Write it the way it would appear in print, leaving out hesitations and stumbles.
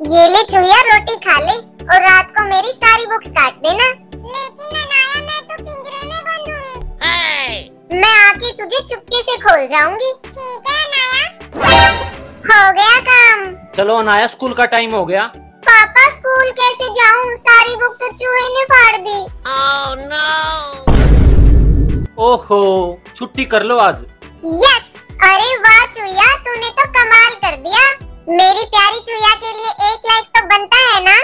ये ले चूहिया, रोटी खा ले और रात को मेरी सारी बुक्स काट देना। लेकिन अनाया, मैं तो पिंजरे में बंद हूँ। मैं आके तुझे चुपके से खोल जाऊंगी। ठीक है अनाया। हो गया काम। चलो अनाया, स्कूल का टाइम हो गया। पापा स्कूल कैसे जाऊँ? सारी बुक तो चूहे ने फाड़ दी। Oh no! ओहो, छुट्टी कर लो आज। यस! अरे वाह चूहिया, तूने तो कमाल कर दिया। मेरी प्यारी चूहिया के लिए 1 लाइक तो बनता है ना।